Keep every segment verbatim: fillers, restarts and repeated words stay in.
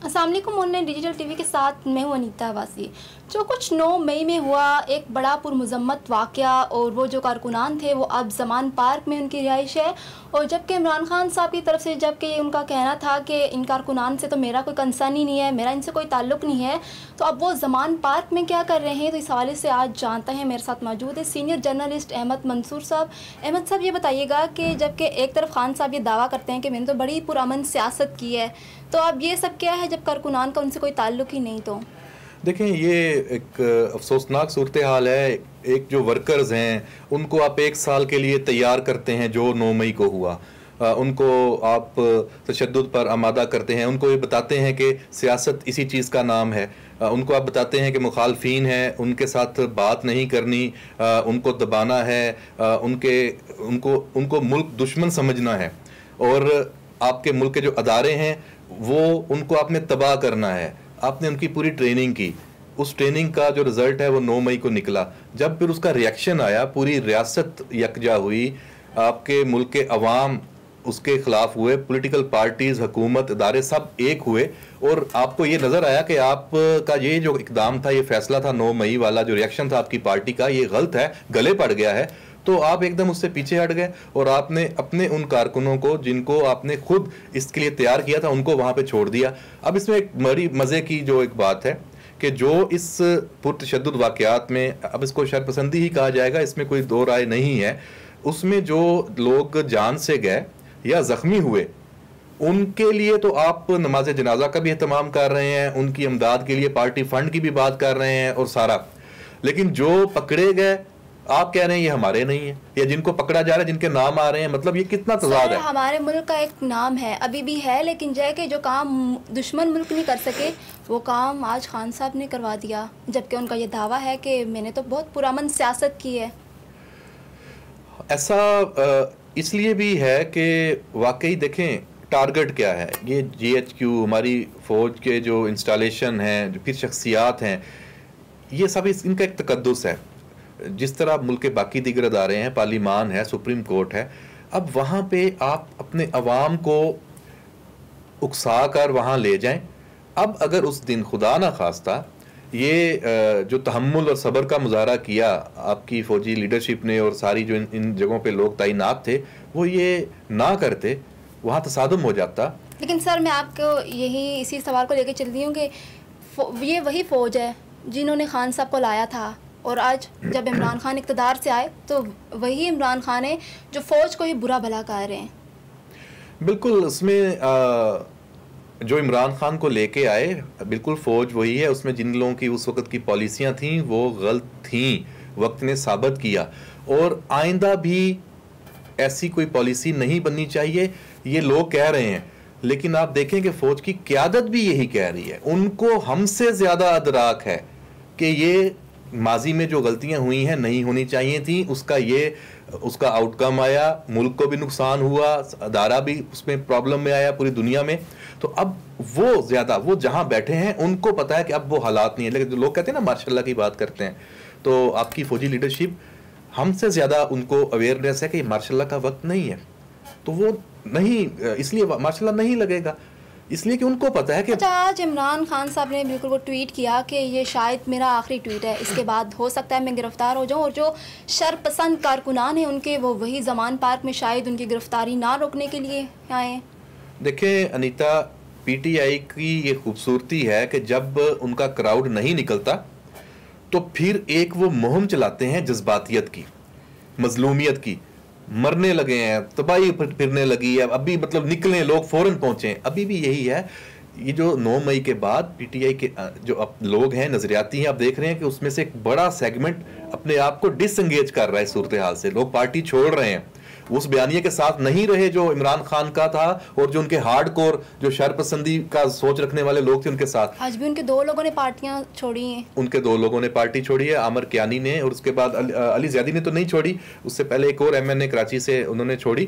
अस्सलाम वालेकुम, online digital TV के साथ मैं हूं अनीता वासी। जो कुछ नौ मई में हुआ, एक बड़ा पुरमुज़म्मत वाक़या, और वो जो कारकुनान थे वो अब ज़मान पार्क में उनकी रिहाइश है। और जबकि इमरान खान साहब की तरफ से जबकि ये उनका कहना था कि इन कारकुनान से तो मेरा कोई कंसर्न ही नहीं है, मेरा इनसे कोई ताल्लुक़ नहीं है, तो अब वो ज़मान पार्क में क्या कर रहे हैं, तो इस हवाले से आज जानते हैं। मेरे साथ मौजूद है सीनियर जर्नलिस्ट अहमद मंसूर साहब। अहमद साहब, ये बताइएगा कि जबकि एक तरफ खान साहब ये दावा करते हैं कि मैंने तो बड़ी पुरअमन सियासत की है, तो अब ये सब क्या है जब कारकुनान का उनसे कोई ताल्लुक़ ही नहीं? तो देखें, ये एक अफसोसनाक सूरत हाल है। एक जो वर्कर्स हैं उनको आप एक साल के लिए तैयार करते हैं, जो नौ मई को हुआ, आ, उनको आप तशद्दुद पर आमादा करते हैं, उनको ये बताते हैं कि सियासत इसी चीज़ का नाम है, आ, उनको आप बताते हैं कि मुखालफीन हैं, उनके साथ बात नहीं करनी, आ, उनको दबाना है, आ, उनके उनको उनको मुल्क दुश्मन समझना है, और आपके मुल्क के जो अदारे हैं वो उनको आपने तबाह करना है। आपने उनकी पूरी ट्रेनिंग की, उस ट्रेनिंग का जो रिज़ल्ट है वो नौ मई को निकला। जब फिर उसका रिएक्शन आया, पूरी रियासत यकजा हुई, आपके मुल्क के अवाम उसके ख़िलाफ़ हुए, पॉलिटिकल पार्टीज़, हुकूमत, इदारे सब एक हुए, और आपको ये नज़र आया कि आपका ये जो इक़दाम था, ये फ़ैसला था नौ मई वाला, जो रिएक्शन था आपकी पार्टी का, ये गलत है, गले पड़ गया है, तो आप एकदम उससे पीछे हट गए और आपने अपने उन कारकुनों को जिनको आपने खुद इसके लिए तैयार किया था उनको वहाँ पे छोड़ दिया। अब इसमें एक बड़ी मज़े की जो एक बात है कि जो इस पुरतशद्दुद वाक़यात में, अब इसको शरपसंदी ही कहा जाएगा, इसमें कोई दो राय नहीं है, उसमें जो लोग जान से गए या ज़ख्मी हुए उनके लिए तो आप नमाज जनाजा का भी एहतमाम कर रहे हैं, उनकी इमदाद के लिए पार्टी फ़ंड की भी बात कर रहे हैं और सारा, लेकिन जो पकड़े गए आप कह रहे हैं ये हमारे नहीं है, या जिनको पकड़ा जा रहा है जिनके नाम आ रहे हैं, मतलब ये कितना तज़ाद है। हमारे मुल्क का एक नाम है, अभी भी है, लेकिन जय के जो काम दुश्मन मुल्क नहीं कर सके वो काम आज खान साहब ने करवा दिया, जबकि उनका ये दावा है कि मैंने तो बहुत पुरअमन सियासत की है। ऐसा इसलिए भी है कि वाकई देखें टारगेट क्या है, ये जी एच क्यू, हमारी फ़ौज के जो इंस्टॉलेशन हैं, जो फिर शख्सियात हैं, ये सब इस इनका एक तकद्दुस है। जिस तरह मुल्क के बाकी दीगर अदारे हैं, पार्लिमान है, सुप्रीम कोर्ट है, अब वहाँ पे आप अपने अवाम को उकसा कर वहाँ ले जाएं। अब अगर उस दिन खुदा ना खास्ता ये जो तहम्मुल और सब्र का मुजाहरा किया आपकी फ़ौजी लीडरशिप ने और सारी जो इन, इन जगहों पे लोग तैनात थे, वो ये ना करते, वहाँ तसादुम हो जाता। लेकिन सर, मैं आपको यही इसी सवाल को लेकर चलती हूँ कि ये वही फ़ौज है जिन्होंने खान साहब को लाया था, और आज जब इमरान खान इक़्तिदार से आए तो वही इमरान खान है जो फ़ौज को ही बुरा भला कह रहे हैं। बिल्कुल, उसमें आ, जो इमरान खान को लेके आए, बिल्कुल फ़ौज वही है, उसमें जिन लोगों की उस वक़्त की पॉलिसियाँ थीं वो गलत थीं, वक्त ने साबित किया, और आइंदा भी ऐसी कोई पॉलिसी नहीं बननी चाहिए, ये लोग कह रहे हैं। लेकिन आप देखें कि फ़ौज की क़यादत भी यही कह रही है, उनको हमसे ज़्यादा अदराक है कि ये माजी में जो गलतियां हुई हैं नहीं होनी चाहिए थी, उसका ये उसका आउटकम आया, मुल्क को भी नुकसान हुआ, अदारा भी उसमें प्रॉब्लम में आया, पूरी दुनिया में। तो अब वो ज़्यादा, वो जहां बैठे हैं उनको पता है कि अब वो हालात नहीं है। लेकिन लोग कहते हैं ना, माशाल्लाह की बात करते हैं, तो आपकी फ़ौजी लीडरशिप हमसे ज़्यादा उनको अवेयरनेस है कि माशाल्लाह का वक्त नहीं है, तो वो नहीं, इसलिए माशाल्लाह नहीं लगेगा, इसलिए कि उनको पता है कि अच्छा, आज इमरान खान साहब ने बिल्कुल वो ट्वीट किया कि ये शायद मेरा आखिरी ट्वीट है, इसके बाद हो सकता है मैं गिरफ्तार हो जाऊं, और जो शरपसंद कारकुनान हैं उनके वो वही ज़मान पार्क में शायद उनकी गिरफ्तारी ना रोकने के लिए आए। देखें अनीता, पीटीआई की ये खूबसूरती है कि जब उनका क्राउड नहीं निकलता तो फिर एक वो मुहिम चलाते हैं जज्बातियत की, मजलूमियत की, मरने लगे हैं, तबाही फिरने लगी है, अभी मतलब निकले लोग फौरन पहुंचे। अभी भी यही है, ये जो नौ मई के बाद पीटीआई के जो अब लोग हैं, नजरियाती हैं, आप देख रहे हैं कि उसमें से एक बड़ा सेगमेंट अपने आप को डिसएंगेज कर रहा है सूरत हाल से, लोग पार्टी छोड़ रहे हैं, उस बयानिए के साथ नहीं रहे जो इमरान खान का था, और जो उनके हार्डकोर जो शरपसंदी का सोच रखने वाले लोग थे उनके साथ। आज भी उनके दो लोगों ने पार्टियां छोड़ी हैं, उनके दो लोगों ने पार्टी छोड़ी है, आमिर कियानी ने, और उसके बाद अली, अली ज़ैदी ने तो नहीं छोड़ी, उससे पहले एक और एमएनए कराची से उन्होंने छोड़ी।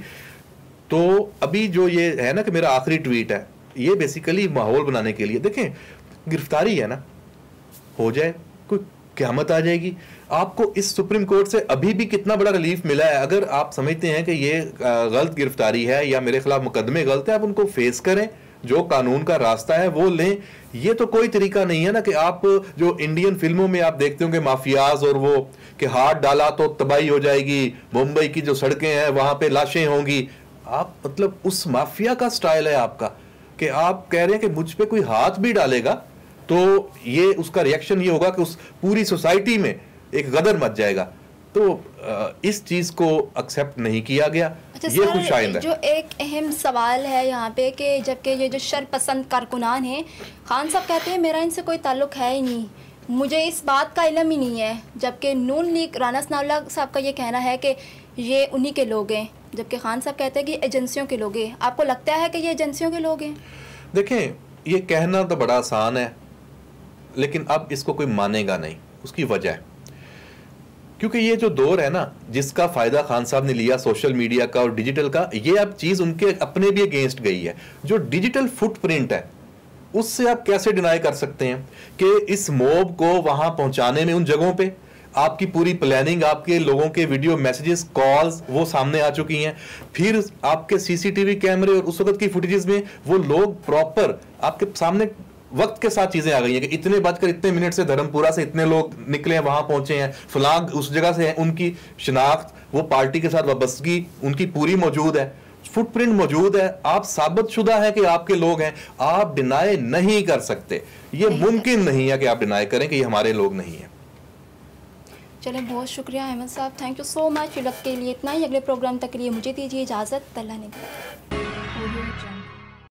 तो अभी जो ये है ना कि मेरा आखिरी ट्वीट है, ये बेसिकली माहौल बनाने के लिए, देखें गिरफ्तारी है ना, हो जाए, कोई क़यामत आ जाएगी। आपको इस सुप्रीम कोर्ट से अभी भी कितना बड़ा रिलीफ मिला है। अगर आप समझते हैं कि ये गलत गिरफ्तारी है या मेरे खिलाफ मुकदमे गलत है, आप उनको फेस करें, जो कानून का रास्ता है वो लें। ये तो कोई तरीका नहीं है ना कि आप जो इंडियन फिल्मों में आप देखते होंगे माफियाज और वो कि हाथ डाला तो तबाही हो जाएगी, मुंबई की जो सड़कें हैं वहां पे लाशें होंगी। आप मतलब उस माफिया का स्टाइल है आपका कि आप कह रहे हैं कि मुझ पे कोई हाथ भी डालेगा तो ये उसका रिएक्शन ये होगा कि उस पूरी सोसाइटी में एक गदर मच जाएगा। तो इस चीज को एक्सेप्ट नहीं किया गया। अच्छा ये कुछ सर, शायद है जो एक अहम सवाल है यहाँ पे कि जबकि ये जो शरपसंद कारकुनान हैं, खान साहब कहते हैं मेरा इनसे कोई ताल्लुक है ही नहीं, मुझे इस बात का इल्म ही नहीं है, जबकि नून लीग राना सनाउल्लाह साहब का ये कहना है कि ये उन्हीं के लोग हैं, जबकि खान साहब कहते हैं कि एजेंसियों के लोग हैं। आपको लगता है कि ये एजेंसियों के लोग हैं? देखें, ये कहना तो बड़ा आसान है, लेकिन अब इसको कोई मानेगा नहीं। उसकी वजह है क्योंकि ये जो दौर है ना जिसका फायदा खान साहब ने लिया सोशल मीडिया का और डिजिटल का, ये अब चीज उनके अपने भी अगेंस्ट गई है। जो डिजिटल फुटप्रिंट है उससे आप कैसे डिनाई कर सकते हैं कि इस मॉब को वहां पहुंचाने में उन जगहों पे आपकी पूरी प्लानिंग, आपके लोगों के वीडियो मैसेजेस, कॉल्स वो सामने आ चुकी हैं। फिर आपके सीसीटीवी कैमरे और उस वक्त की फुटेजेस में वो लोग प्रॉपर आपके सामने वक्त के साथ चीजें आ गई हैं कि इतने बजकर इतने मिनट से धर्मपुरा से इतने लोग निकले हैं, वहां पहुंचे हैं, फलां उस जगह से हैं, उनकी शिनाख्त, वो पार्टी के साथ वाबस्तगी उनकी पूरी मौजूद है, फुटप्रिंट मौजूद है, आप साबित शुदा है कि आपके लोग हैं। आप डिनाई नहीं कर सकते, ये मुमकिन नहीं है कि आप डिनाई करें कि ये हमारे लोग नहीं है। चलें, बहुत शुक्रिया अहमद साहब, थैंक यू सो मच। फिलहाल के लिए इतना ही। अगले प्रोग्राम तक के लिए मुझे दीजिए इजाज़त। अल्लाह ने